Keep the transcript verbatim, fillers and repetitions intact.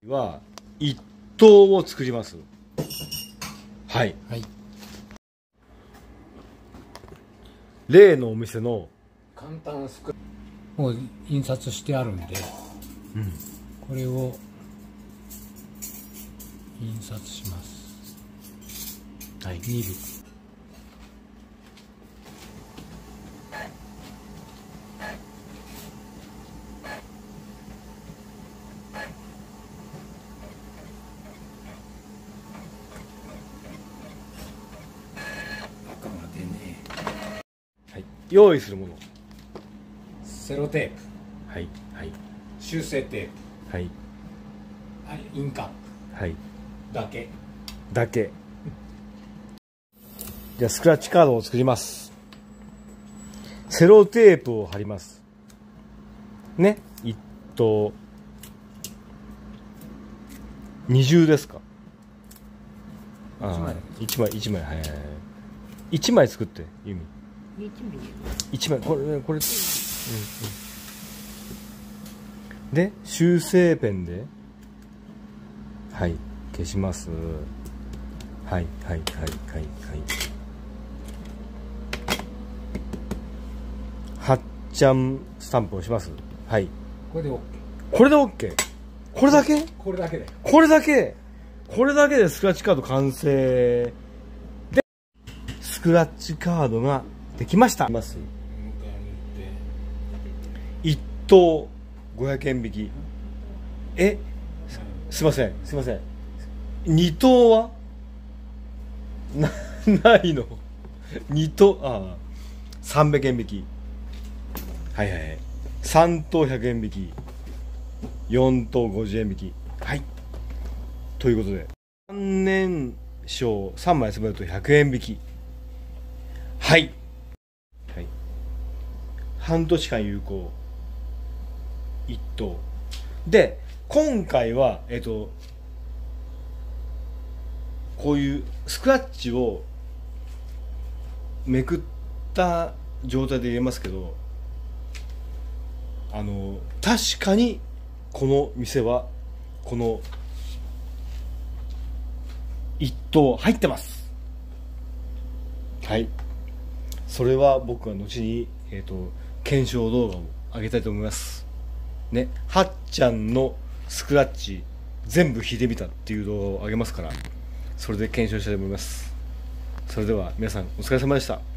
は一等を作ります。はい、 はい、 例のお店の簡単スクもう印刷してあるんで、うん、これを印刷します。はい、にぶはい、用意するもの、 セロテープ、 はいはい、 修正テープ、 はいはい、インカップ、 はい、 だけだけじゃあスクラッチカードを作ります。セロテープを貼りますね。一等二重ですか。ああ、一枚一枚、はいはいはい、一枚作ってユミ、一枚、これこれ、うんうん、で修正ペンで、はい消します。はいはいはいはいはい、はっちゃんスタンプをします。はい、 これで OK。 これで OK。 これだけこれだけでこれだけこれだけでスクラッチカード完成で、スクラッチカードができました。一等ごひゃくえん引き。え、すいませんすいません、二等はなないの。二等、ああさんびゃくえん引き、はいはいはい、さん等ひゃくえん引き、よん等ごじゅうえん引き、はい、ということでさんねん賞さんまい集めるとひゃくえん引き、はい、はい、半年間有効一等で、今回はえっとこういうスクラッチをめくった状態で入れますけど、あの確かにこの店はこの一等入ってます。はい、それは僕は後に、えーと、検証動画を上げたいと思いますね。はっちゃんのスクラッチ全部引いてみたっていう動画を上げますから、それで検証したいと思います。それでは皆さんお疲れ様でした。